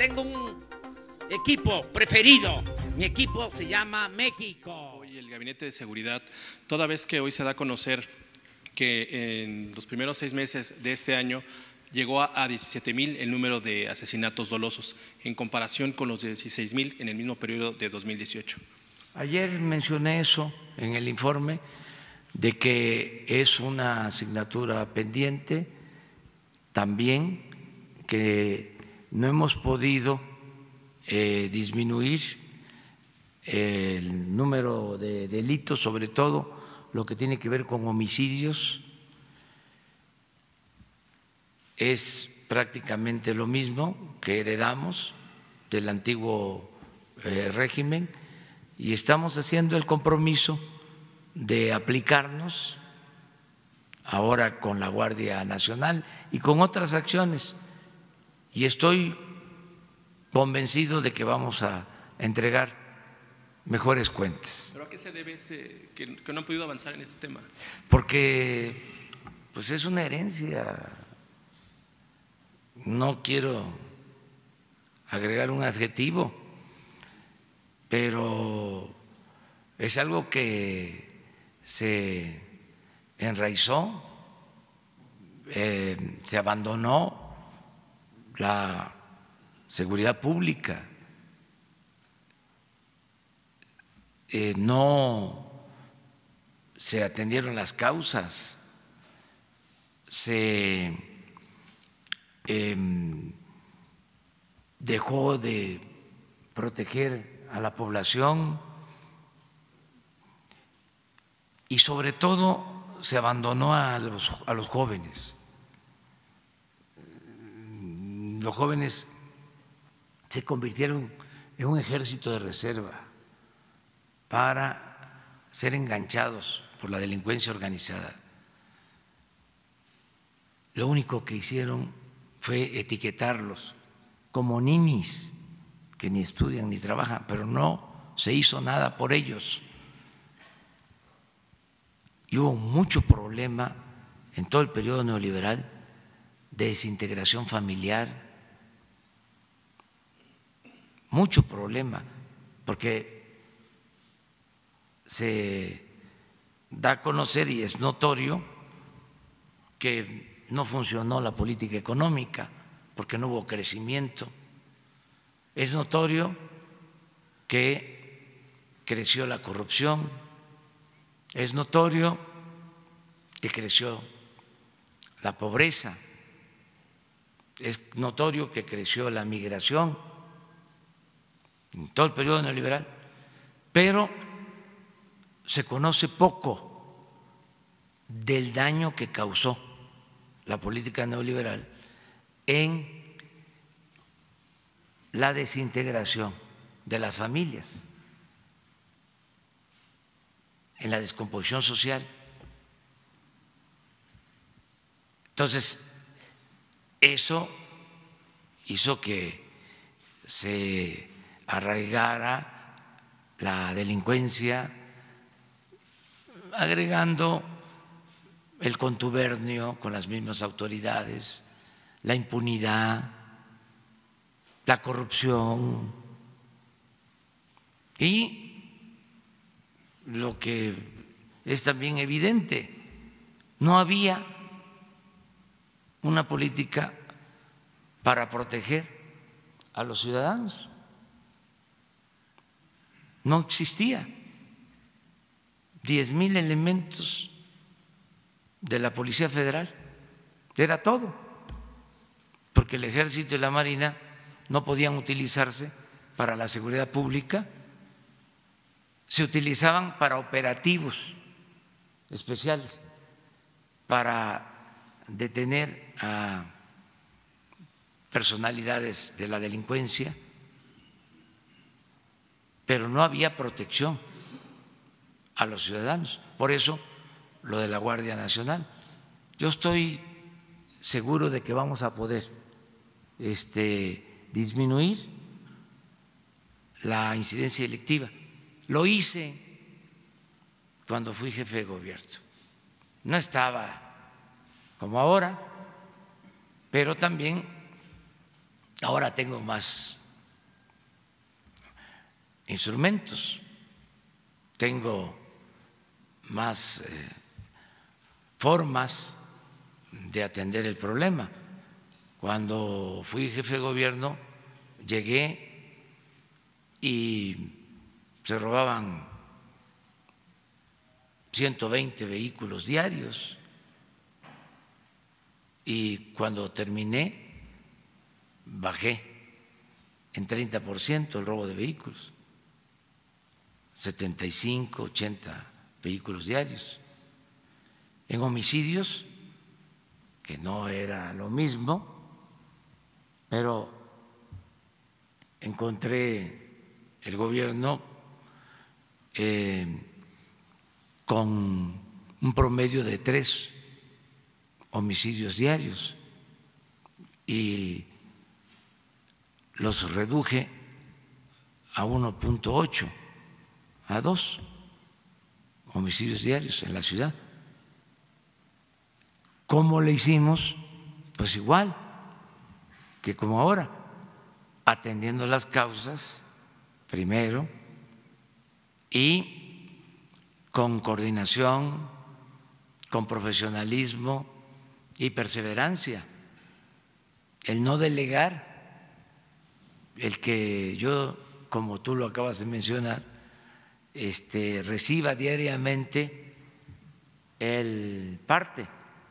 tengo un equipo preferido. Mi equipo se llama México. Hoy el Gabinete de Seguridad, toda vez que hoy se da a conocer que en los primeros 6 meses de este año llegó a 17,000 el número de asesinatos dolosos, en comparación con los 16,000 en el mismo periodo de 2018. Ayer mencioné eso en el informe, de que es una asignatura pendiente, también que no hemos podido disminuir el número de delitos, sobre todo lo que tiene que ver con homicidios. Es prácticamente lo mismo que heredamos del antiguo régimen, y estamos haciendo el compromiso de aplicarnos ahora con la Guardia Nacional y con otras acciones, y estoy convencido de que vamos a entregar mejores cuentas. ¿Pero a qué se debe que no han podido avanzar en este tema? Porque pues es una herencia. No quiero agregar un adjetivo, pero es algo que se enraizó, se abandonó la seguridad pública, no se atendieron las causas, se dejó de proteger a la población y sobre todo se abandonó a los jóvenes. Los jóvenes se convirtieron en un ejército de reserva para ser enganchados por la delincuencia organizada. Lo único que hicieron fue etiquetarlos como ninis, que ni estudian ni trabajan, pero no se hizo nada por ellos. Y hubo mucho problema en todo el periodo neoliberal de desintegración familiar, mucho problema, porque se da a conocer y es notorio que no funcionó la política económica porque no hubo crecimiento. Es notorio que creció la corrupción, es notorio que creció la pobreza, es notorio que creció la migración en todo el periodo neoliberal, pero se conoce poco del daño que causó la política neoliberal en la desintegración de las familias, en la descomposición social. Entonces, eso hizo que se arraigara la delincuencia, agregando el contubernio con las mismas autoridades, la impunidad, la corrupción y lo que es también evidente, no había una política para proteger a los ciudadanos, no existía. 10,000 elementos de la Policía Federal, era todo, porque el Ejército y la Marina no podían utilizarse para la seguridad pública, se utilizaban para operativos especiales, para detener a personalidades de la delincuencia, pero no había protección a los ciudadanos. Por eso lo de la Guardia Nacional. Yo estoy seguro de que vamos a poder disminuir la incidencia delictiva. Lo hice cuando fui jefe de gobierno. No estaba como ahora, pero también ahora tengo más instrumentos, tengo más formas de atender el problema. Cuando fui jefe de gobierno, llegué y se robaban 120 vehículos diarios, y cuando terminé bajé en 30% el robo de vehículos, 75, 80 vehículos diarios. En homicidios, que no era lo mismo, pero encontré el gobierno con un promedio de 3 homicidios diarios y los reduje a 1.8, a 2 homicidios diarios en la ciudad. ¿Cómo le hicimos? Pues igual que como ahora, atendiendo las causas primero y con coordinación, con profesionalismo y perseverancia. El no delegar, el que yo, como tú lo acabas de mencionar, reciba diariamente el parte,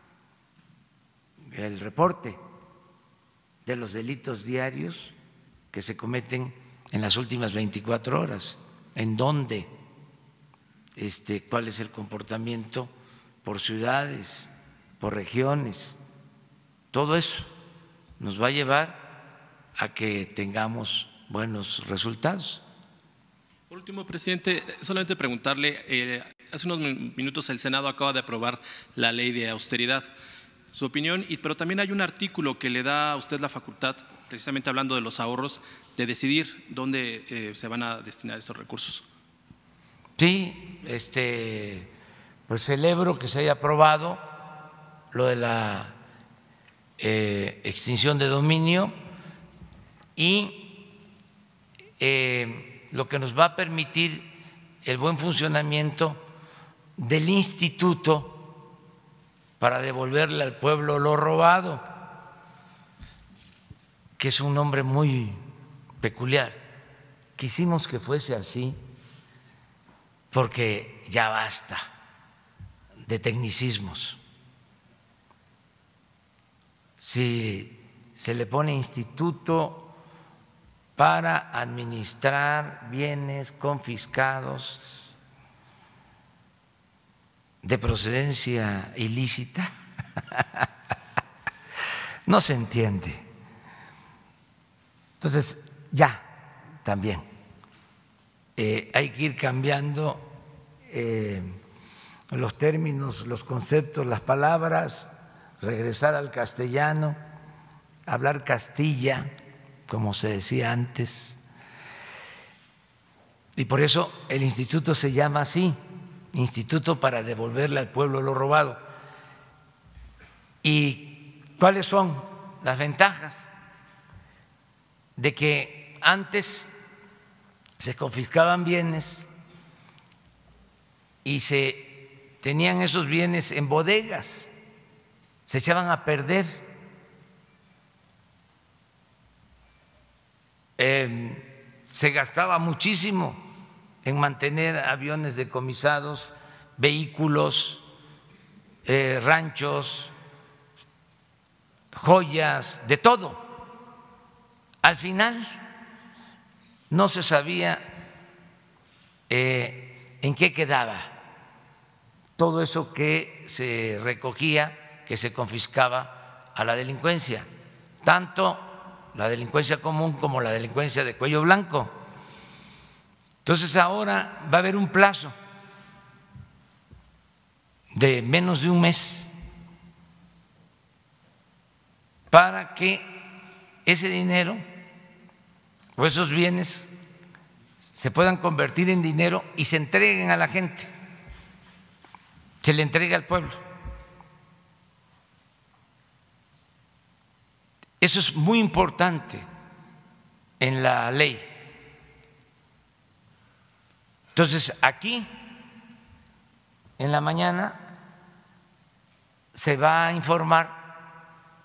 el reporte de los delitos diarios que se cometen en las últimas 24 horas, en dónde, cuál es el comportamiento por ciudades, por regiones. Todo eso nos va a llevar a que tengamos buenos resultados. Por último, presidente, solamente preguntarle, hace unos minutos el Senado acaba de aprobar la ley de austeridad. Su opinión, pero también hay un artículo que le da a usted la facultad, precisamente hablando de los ahorros, de decidir dónde se van a destinar estos recursos. Sí, pues celebro que se haya aprobado lo de la extinción de dominio y lo que nos va a permitir el buen funcionamiento del instituto para devolverle al pueblo lo robado, que es un nombre muy peculiar. Quisimos que fuese así porque ya basta de tecnicismos. Si se le pone instituto para administrar bienes confiscados de procedencia ilícita, no se entiende. Entonces, ya también hay que ir cambiando los términos, los conceptos, las palabras, regresar al castellano, hablar Castilla, como se decía antes. Y por eso el instituto se llama así, Instituto para devolverle al pueblo lo robado. ¿Y cuáles son las ventajas? De que antes se confiscaban bienes y se tenían esos bienes en bodegas, se echaban a perder. Se gastaba muchísimo en mantener aviones decomisados, vehículos, ranchos, joyas, de todo. Al final no se sabía en qué quedaba todo eso que se recogía, que se confiscaba a la delincuencia, tanto la delincuencia común como la delincuencia de cuello blanco. Entonces ahora va a haber un plazo de menos de un mes para que ese dinero o esos bienes se puedan convertir en dinero y se entreguen a la gente, se le entregue al pueblo. Eso es muy importante en la ley, Entonces, aquí, en la mañana, se va a informar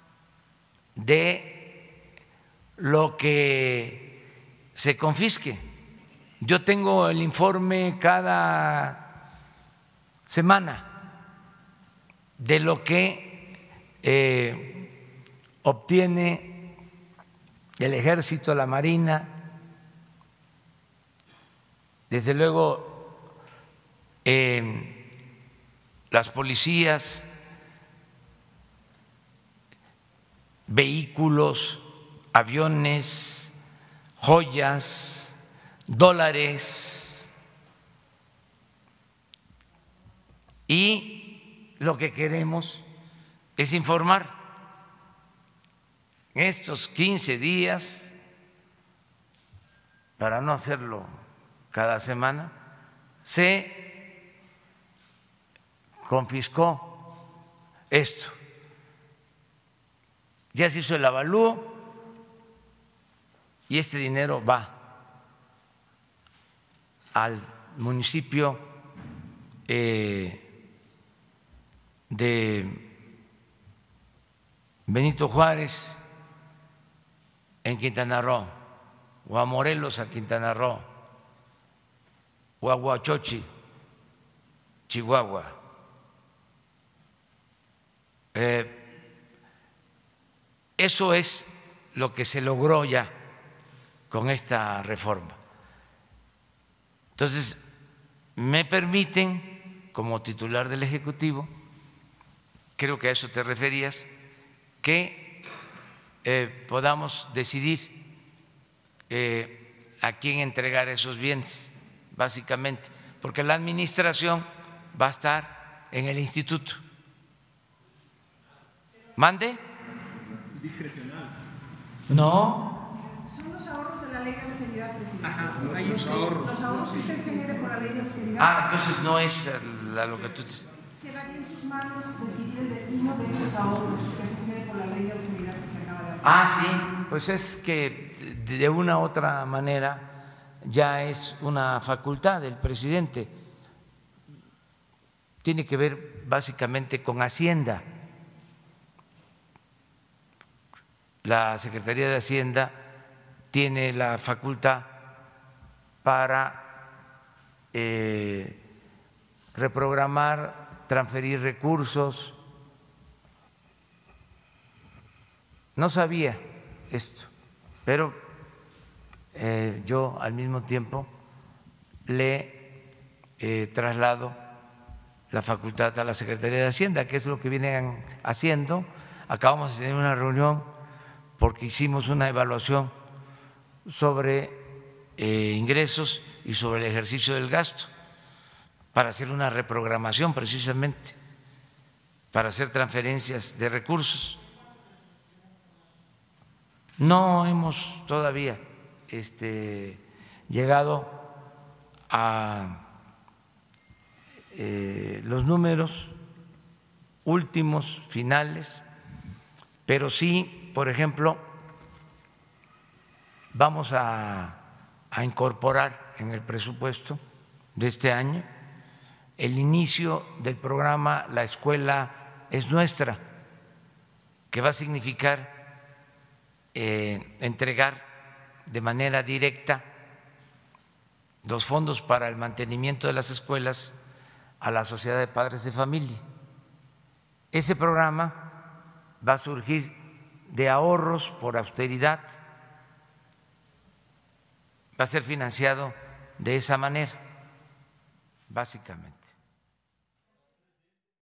de lo que se confisque. Yo tengo el informe cada semana de lo que obtiene el Ejército, la Marina, desde luego las policías, vehículos, aviones, joyas, dólares, y lo que queremos es informar. En estos 15 días, para no hacerlo cada semana, se confiscó esto. Ya se hizo el avalúo y este dinero va al municipio de Benito Juárez en Quintana Roo, o a Morelos a Quintana Roo, o a Huachochi, Chihuahua. Eso es lo que se logró ya con esta reforma. Entonces, me permiten, como titular del Ejecutivo, creo que a eso te referías, que podamos decidir a quién entregar esos bienes, básicamente, porque la administración va a estar en el instituto. ¿Mande? Discrecional. No. Son los ahorros de la ley de austeridad, presidente. Ajá, hay los ahorros que usted genere por la ley de austeridad. Ah, entonces no es lo que tú... Quedaría en sus manos decidir el destino de esos ahorros que se genere por la ley de austeridad que se acaba de aprobar. Ah, sí, pues es que de una u otra manera ya es una facultad del presidente. Tiene que ver básicamente con Hacienda. La Secretaría de Hacienda tiene la facultad para reprogramar, transferir recursos. No sabía esto, pero yo al mismo tiempo le traslado la facultad a la Secretaría de Hacienda, que es lo que vienen haciendo. Acabamos de tener una reunión porque hicimos una evaluación sobre ingresos y sobre el ejercicio del gasto, para hacer una reprogramación precisamente, para hacer transferencias de recursos. No hemos todavía llegado a los números últimos, finales, pero sí, por ejemplo, vamos a incorporar en el presupuesto de este año el inicio del programa La Escuela es Nuestra, que va a significar entregar de manera directa los fondos para el mantenimiento de las escuelas a la Sociedad de Padres de Familia. Ese programa va a surgir de ahorros por austeridad, va a ser financiado de esa manera, básicamente.